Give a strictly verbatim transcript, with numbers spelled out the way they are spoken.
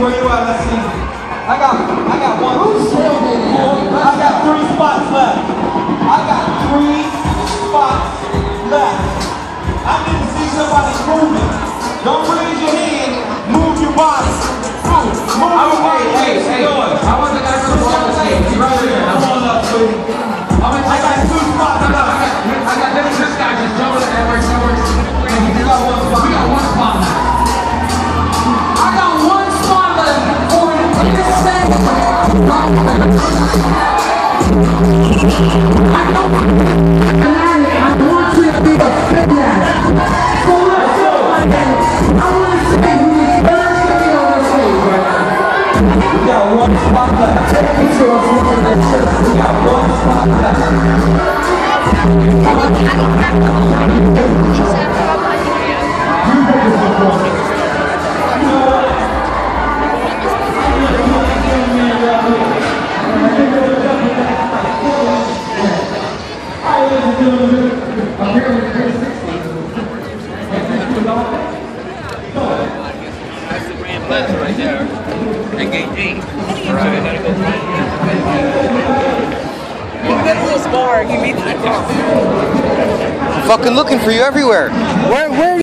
where you at? Let's see. I got, I got one, two, three, four. I got three spots left. I got three spots left. I need to see somebody moving. Don't raise your hand. Move your body. Move. Move your body. Hey, hey, hey. I want the guy from the wall to say. He's right here. Come on up, sweetie. I got two spots left. I got this, this guy just jumping at that works, that works. We got one spot. We got one spot left. I got one spot left for this second. I don't I want you to be a fit dad. So let's go. I want to see who's first to be on the stage right now. We got one spot left. Take me to us with the church. We got one spot left. That's the Grand Plaza right there. Tailgate eight. Alright, I gotta go find it. You got a little scar. You meet that car. Fucking looking for you everywhere. Where, where?